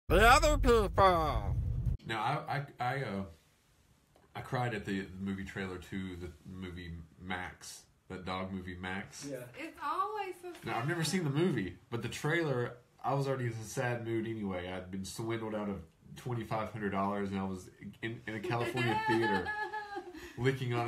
The other people. Now, I cried at the movie trailer to the movie Max, that dog movie Max. Yeah. It's always so sad. Now, I've never seen the movie, but the trailer, I was already in a sad mood anyway. I'd been swindled out of $2,500, and I was in a California theater licking on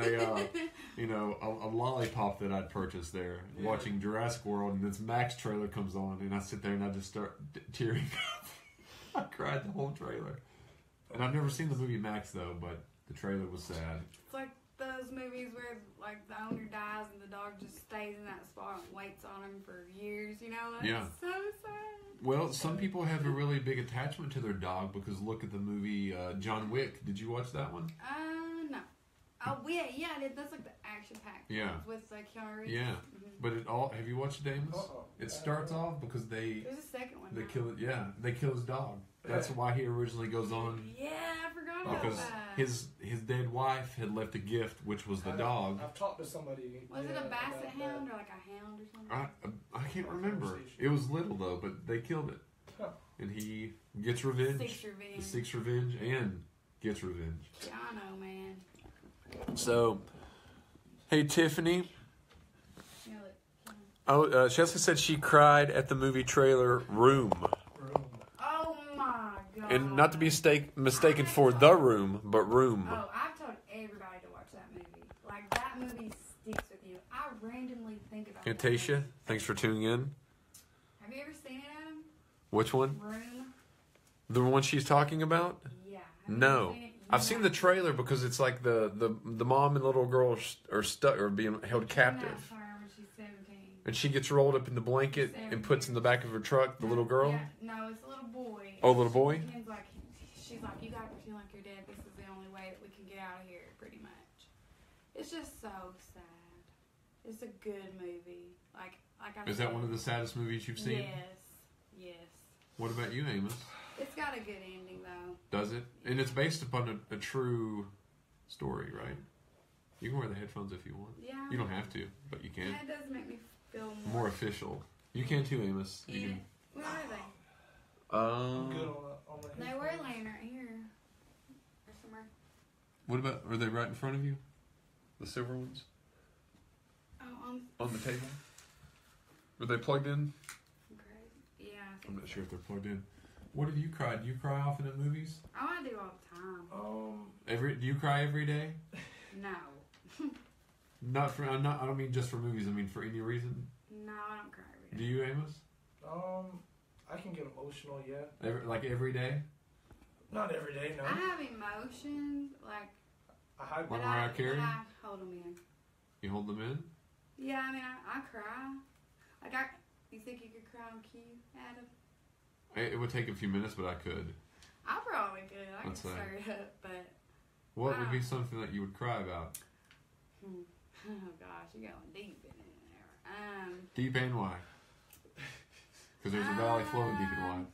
a lollipop that I'd purchased there, watching Jurassic World, and this Max trailer comes on, and I sit there and I just start tearing up. I cried the whole trailer. And I've never seen the movie Max, though, but the trailer was sad. It's like those movies where like the owner dies and the dog just stays in that spot and waits on him for years, you know? That's so sad. Well, some people have a really big attachment to their dog because look at the movie John Wick. Did you watch that one? No. Oh, yeah, I did. That's like the action-packed Yeah. ones with Keanu Reeves. Yeah. But have you watched it, Amos? Uh-oh. It starts off because There's a second one. they now. kill it. Yeah, they kill his dog. That's why he originally goes on. Yeah, I forgot about Because that. his dead wife had left a gift, which was the dog. I've talked to somebody. Was it a about basset that. hound or like a hound or something? I can't remember. It was little though, but they killed it, Huh. and he gets revenge. Seeks revenge. Seeks revenge and gets revenge. Yeah, I know, man. So, hey Tiffany. You know, Oh, Chelsea said she cried at the movie trailer Room, Room. oh my god. and not to be mistaken for The Room, but Room. Oh, I've told everybody to watch that movie. Like, that movie sticks with you. I randomly think about And that movie. Tasha, thanks for tuning in. Have you ever seen it, Adam? Which one? Room? The one she's talking about? Yeah. Have you No. ever seen it? I've seen the trailer because it's like the mom and the little girl are stuck or being held captive. When she's 17. And she gets rolled up in the blanket and puts in the back of her truck the little girl. Yeah, no, it's a little boy. Oh, little boy? Pretends like she's like, you gotta pretend like you're dead. This is the only way that we can get out of here, pretty much. It's just so sad. It's a good movie. Like I Is said, that one of the saddest movies you've seen? Yes. What about you, Amos? It's got a good ending though. Does it? And it's based upon a true story, right? You can wear the headphones if you want. Yeah. You don't have to, but you Yeah, can. it does make me feel More official. You can too, Amos. You Yeah. can. Where are they? Good on the They were laying right here. Or somewhere. What about? Are they right in front of you? The silver ones Oh, on the table. Are they plugged in? great. Yeah. I think I'm not so. sure if they're plugged in. What have you cried? Do you cry often at movies? Oh, I do all the time. Do you cry every day? No. Not for. I don't mean just for movies. I mean for any reason. No, I don't cry every Do day. you, Amos? I can get emotional, yeah. Every day? Not every day, no. I have emotions, like, I hide Like but Mariah Carey? I hold them in. You hold them in? Yeah, I mean, I cry. Like, you think you could cry on cue, Adam? It would take a few minutes, but I could. I probably could. I could Let's say. stir it up, but... What would be something that you would cry about? Oh, gosh, you're going deep in there. Deep and wide. Because there's a valley flowing deep and wide.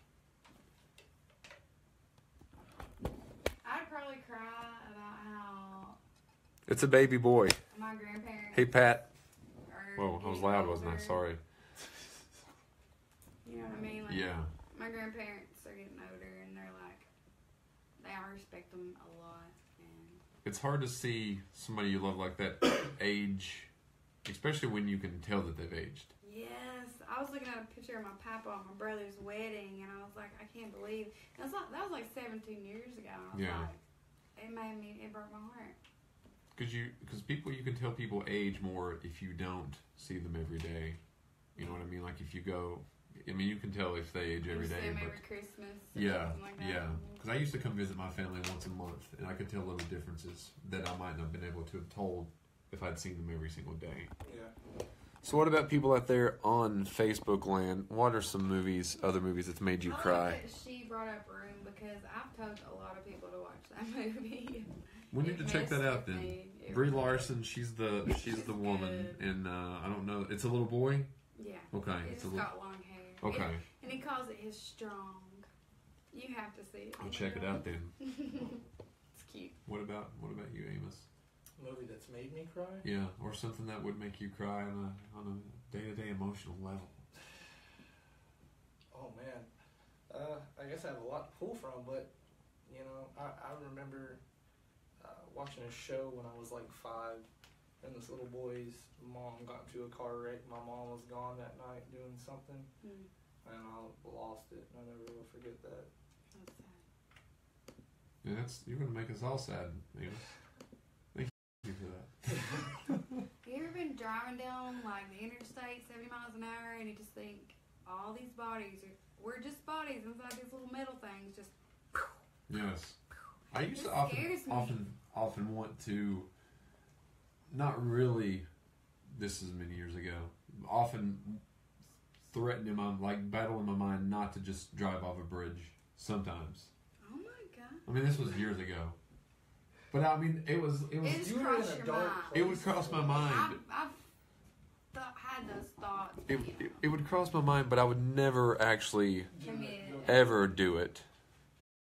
I'd probably cry about how It's a baby boy. my grandparents... Hey, Pat. are Whoa, I was getting loud, wasn't I? older. Sorry. You know what I mean? Like, Yeah. my grandparents are getting older, and they're like, I respect them a lot, and It's hard to see somebody you love like that age, especially when you can tell that they've aged. yes, I was looking at a picture of my papa at my brother's wedding, and I was like, I can't believe that was like 17 years ago. And I was Yeah. like, it broke my heart. Because you can tell people age more if you don't see them every day. You know what I mean? Like if you go, I mean, you can tell if they age every You see day. them But every Christmas. Or yeah, something like that. yeah. Because I used to come visit my family once a month, and I could tell little differences that I might not have been able to have told if I'd seen them every single day. Yeah. So what about people out there on Facebook land? What are some other movies that's made you I cry? like that she brought up Room because I've told a lot of people to watch that movie. We need to check that out then. It Brie really- Larson, she's the woman, good. and I don't know. It's a little boy. Yeah. Okay, It's it's a just little. got long hair. Okay, And he calls it his strong. You have to see it. I'll check it out then. It's cute. What about you, Amos? Movie that's made me cry? Yeah, or something that would make you cry on a day-to-day emotional level. Oh, man. I guess I have a lot to pull from, but you know, I remember watching a show when I was like 5, and this little boy's mom got into a car wreck. My mom was gone that night doing something, and I lost it. And I never will forget that. That's sad. Yeah, you're gonna make us all sad, Neil. Thank you for that. You ever been driving down like the interstate 70 miles an hour and you just think all these bodies we're just bodies inside these little metal things just Yes. I used It to scares me. often want to, not really, this is many years ago, often threaten in my, like battle in my mind not to just drive off a bridge sometimes. oh my god. I mean, this was years ago. But I mean, it was It's You were in crossed a your dark mind. it would cross my mind. I've had those thoughts. It would cross my mind, but I would never actually Commit. ever do it.